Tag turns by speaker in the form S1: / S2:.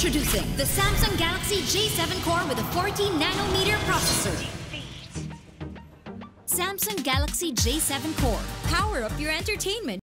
S1: Introducing the Samsung Galaxy J7 Core with a 14nm processor. Samsung Galaxy J7 Core. Power up your entertainment.